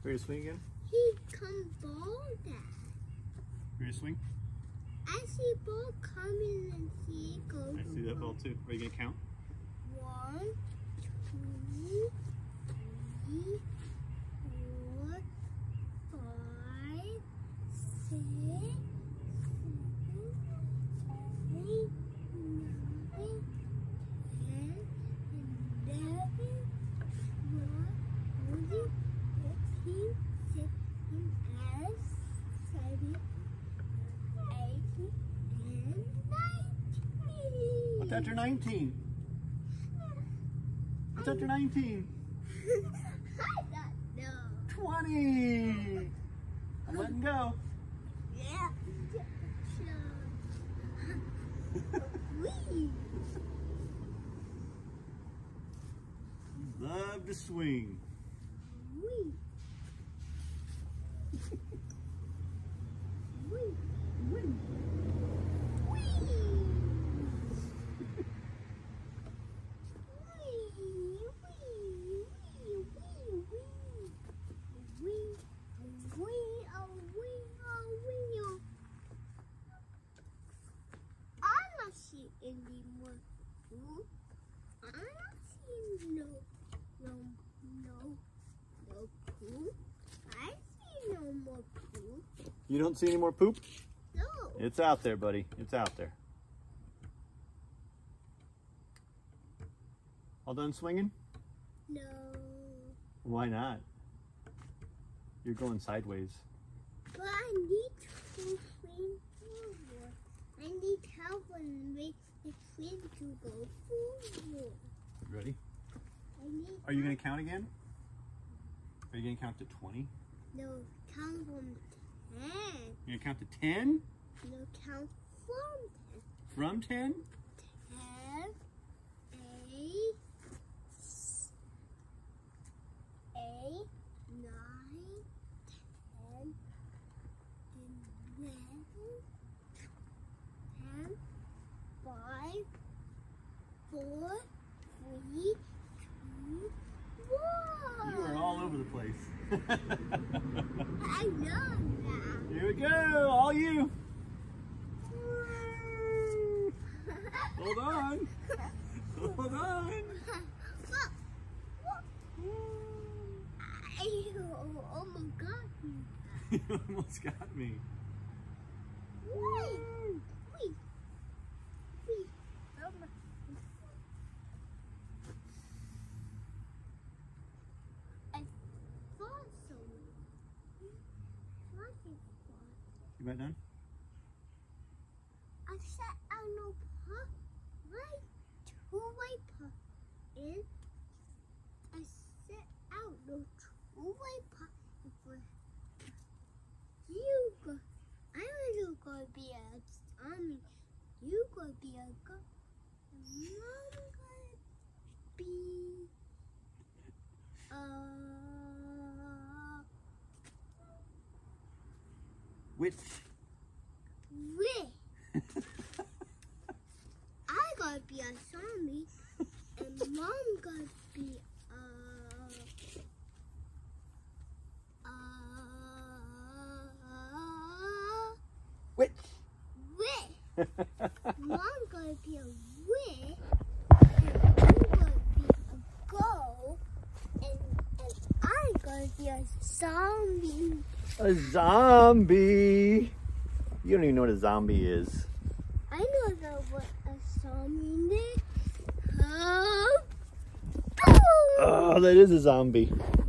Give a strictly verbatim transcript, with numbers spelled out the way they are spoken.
Ready to swing again? He come ball that. Ready to swing? I see ball coming and see it go. I see that ball too. Are you gonna count? One, two, three, four, five, six, seven, eight, nine, ten, eleven, twelve, thirteen, sixteen, and seventeen, eighteen, and nineteen. What's after nineteen? What's after nineteen? I don't know. twenty! I'm letting go. Yeah. Wee. Love to swing. Wee. Wee. Wing. Wee. Any more poop? I'm not seeing no, no, no, no poop. I see no more poop. You don't see any more poop? No. It's out there, buddy. It's out there. All done swinging? No. Why not? You're going sideways. But I need to swing forward. I need help and make the swing to go forward. Ready? I need Are you going help. to count again? Are you going to count to twenty? No, count from ten. You're going to count to ten? No, count from ten. From ten? Ten, eight, eight, nine, ten, eleven, ten, five, four, three, two, one. You are all over the place. I know that. Here we go, all you. Hold on. Hold on. I almost got you. You almost got me. Wait, wait, wait. I thought so. What is that? You about done? I set out no pot, right? Two-way pot in. I set out no two-way pot for you. Go. I'm gonna be a zombie. You gonna be a go. And I'm gonna be uh. Which? Wait. I gotta be a zombie, and Mom gotta be a. Uh, Which? witch. Mom gonna be a witch, and I'm gonna be a girl, and, and I'm gonna be a zombie. A zombie. You don't even know what a zombie is. I know that what a zombie is. Oh, boom! Oh, that is a zombie.